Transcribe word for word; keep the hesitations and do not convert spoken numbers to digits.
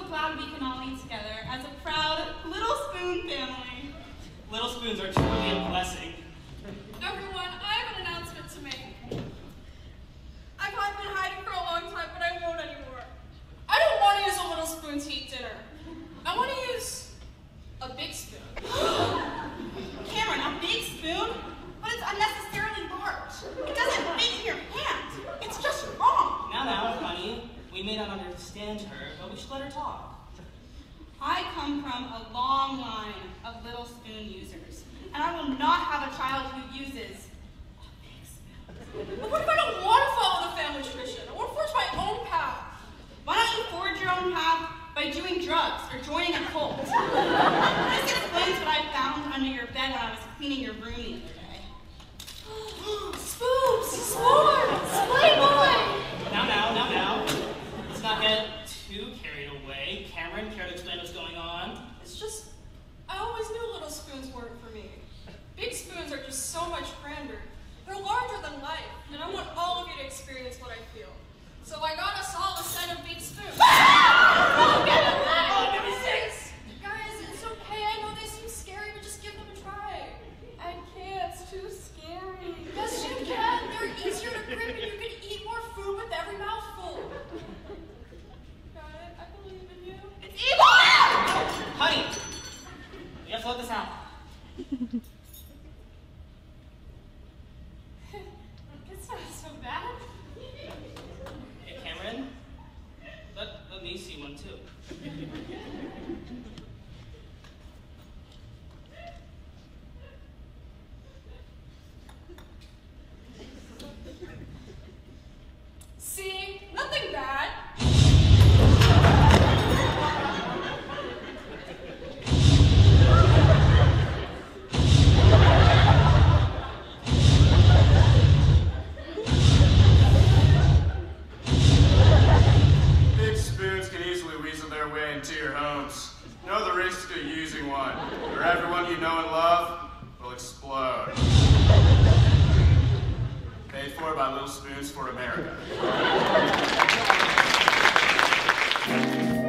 glad we can all eat together as a proud Little Spoon family. Little Spoons are truly a blessing. Everyone, I have an announcement to make. I've been hiding for a long time, but I won't anymore. I don't want to use a Little Spoon to eat dinner. I want to use a big spoon. Cameron, a big spoon? But it's unnecessarily large. It doesn't fit in your hand. It's just wrong. Now, now, honey, we may not understand her, but we should let her talk. I come from a long line of Little Spoon users, and I will not have a child who uses a big spoon. But what if I don't want to follow the family tradition? I want to forge my own path. Why don't you forge your own path by doing drugs or joining a cult? This explains what I found under your bed when I was cleaning your room the other day. Spoons! S'mores! Playboy! Now, now, now, now. Let's not get too carried away. Cameron, care to explain what's going on? It's just, I always knew Little Spoons weren't for me. Big spoons are just so much grander. They're larger than life, and I want all of you to experience what I feel. So I got us all a set of big spoons. Oh, get away! Oh, give me six! Guys, it's okay. I know they seem scary, but just give them a try. I can't. It's too scary. Yes, you can. They're easier to grip, and you can eat more food with every mouthful. Got it? I believe in you. It's evil! Honey, we have to let this out. It's not so bad. Hey, Cameron, let, let me see one too. See? Nothing bad. Big spoons can easily weasel their way into your homes. Know the risk of using one, or everyone you know and love will explode. Paid for by Little Spoons for America.